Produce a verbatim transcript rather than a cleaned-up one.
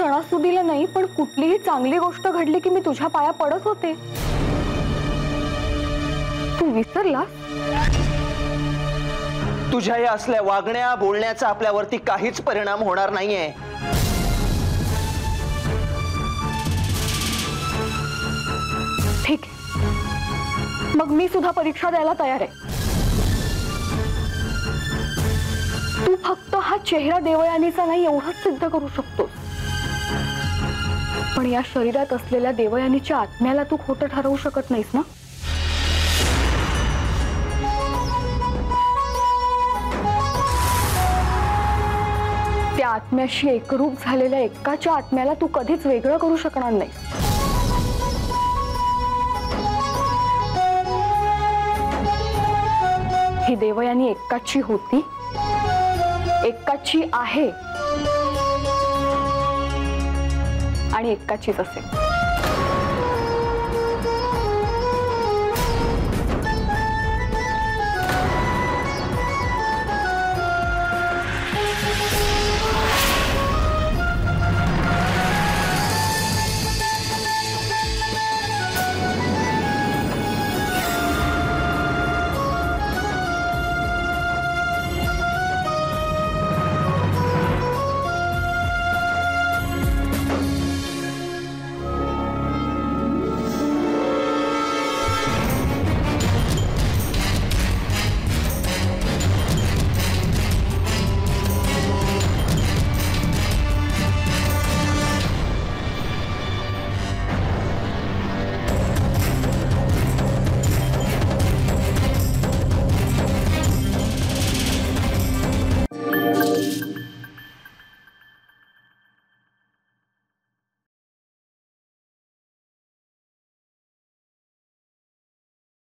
सणासुदीला नाही पण कुठलीही चांगली गोष्ट घडली की मी तुझ्या पाया पडत होते. तू विसरला? तुझ्या या असल्या वागण्या बोलण्याचा आपल्यावरती काहीच परिणाम होणार नाहीये. ठीक आहे, मग मी सुद्धा परीक्षा द्यायला तयार आहे. तू फक्त हा चेहरा देवयानीचा नाही एवढंच सिद्ध करू शकतोस, पण या शरीरात असलेल्या देवयानीच्या आत्म्याला तू खोटं ठरवू शकत नाहीस ना. त्या आत्म्याशी एकरूप झालेल्या एक्काच्या आत्म्याला तू कधीच वेगळं करू शकणार नाही. ही देवयानी एक्काची होती, एक्काची आहे आणि एक्काचीच असेल.